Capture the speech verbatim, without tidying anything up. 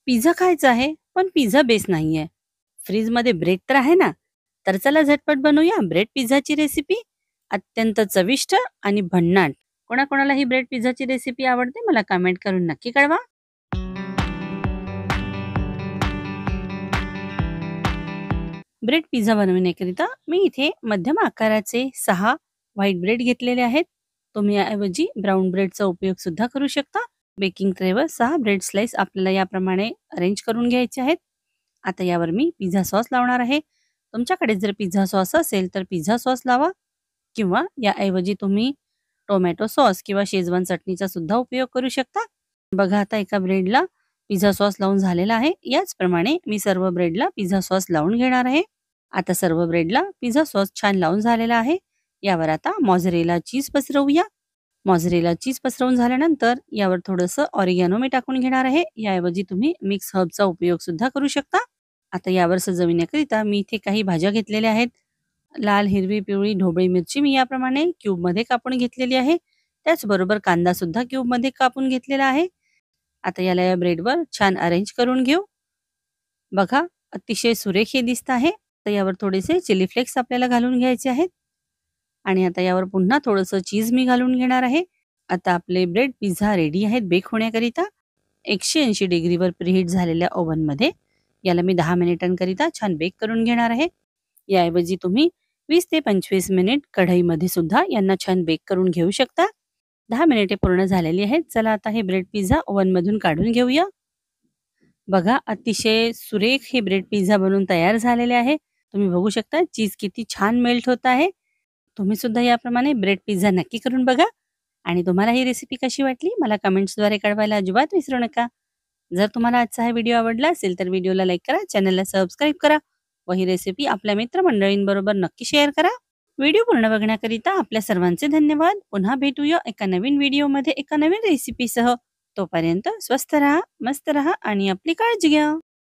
Pizza खायचा आहे, पण पिझ्झा बेस नाहीये. फ्रीजमध्ये ब्रेड तर आहे ना, तर चला झटपट बनवूया ब्रेड पिझ्झाची रेसिपी. अत्यंत चविष्ट आणि भन्नाट. कोणाकोणाला ही ब्रेड पिझ्झाची रेसिपी आवडते मला कमेंट करून नक्की कळवा. ब्रेड पिझ्झा बनवण्याकरिता मी इथे मध्यम आकाराचे सहा व्हाईट ब्रेड घेतलेले आहेत. तुम्ही याऐवजी ब्राऊन ब्रेडचा उपयोग सुद्धा करू शकता. बेकिंग ट्रेवर सहा ब्रेड स्लाइस आपल्याला याप्रमाणे अरेंज करून घ्यायचे आहेत. आता यावर मी पिझ्झा सॉस लावणार आहे. तुमच्याकडे जर पिझ्झा सॉस असेल तर पिझ्झा सॉस लावा किंवा याऐवजी तुम्ही टोमॅटो सॉस किंवा शेजवान चटणीचा सुद्धा उपयोग करू शकता. बघा आता एका ब्रेडला पिझ्झा सॉस लावून झालेला आहे. याचप्रमाणे मी सर्व ब्रेडला पिझ्झा सॉस लावून घेणार आहे. आता सर्व ब्रेडला पिझ्झा सॉस छान लावून झालेला आहे. यावर आता मॉझरेला चीज पसरवूया. मॉझरेला चीज पसरवून झाल्यानंतर यावर थोडंसं ऑरिगॅनो मी टाकून घेणार आहे. याऐवजी तुम्ही मिक्स हर्बचा उपयोग सुद्धा करू शकता. आता यावर सजविण्याकरिता मी इथे काही भाज्या घेतलेल्या आहेत. लाल, हिरवी, पिवळी, ढोबळी मिरची मी याप्रमाणे क्यूबमध्ये कापून घेतलेली आहे. त्याचबरोबर कांदा सुद्धा क्यूबमध्ये कापून घेतलेला आहे. आता याला या ब्रेडवर छान अरेंज करून घेऊ. बघा अतिशय सुरेख हे दिसत आहे. तर यावर थोडेसे चिली फ्लेक्स आपल्याला घालून घ्यायचे आहेत आणि आता यावर पुन्हा थोडंसं चीज मी घालून घेणार आहे. आता आपले ब्रेड पिझ्झा रेडी आहेत बेक होण्याकरिता. एकशे ऐंशी डिग्रीवर प्रीहीट झालेल्या ओव्हनमध्ये याला मी दहा मिनिटांकरिता छान बेक करून घेणार आहे. याऐवजी तुम्ही वीस ते पंचवीस मिनिट कढईमध्ये सुद्धा यांना छान बेक करून घेऊ शकता. दहा मिनिटे पूर्ण झालेली आहेत. चला आता हे ब्रेड पिझ्झा ओव्हनमधून काढून घेऊया. बघा अतिशय सुरेख हे ब्रेड पिझ्झा बनवून तयार झालेले आहे. तुम्ही बघू शकता चीज किती छान मेल्ट होत आहे. तुम्ही सुद्धा याप्रमाणे ब्रेड पिझ्झा नक्की करून बघा आणि तुम्हाला ही रेसिपी कशी वाटली मला कमेंट्सद्वारे कळवायला अजिबात विसरू नका. जर तुम्हाला आजचा हा व्हिडिओ आवडला असेल तर व्हिडिओला लाईक करा, चॅनलला सबस्क्राईब करा व ही रेसिपी आपल्या मित्रमंडळींबरोबर नक्की शेअर करा. व्हिडिओ पूर्ण बघण्याकरिता आपल्या सर्वांचे धन्यवाद. पुन्हा भेटूया एका नवीन व्हिडिओमध्ये एका नवीन रेसिपीसह. तोपर्यंत स्वस्थ राहा, मस्त राहा आणि आपली काळजी घ्या.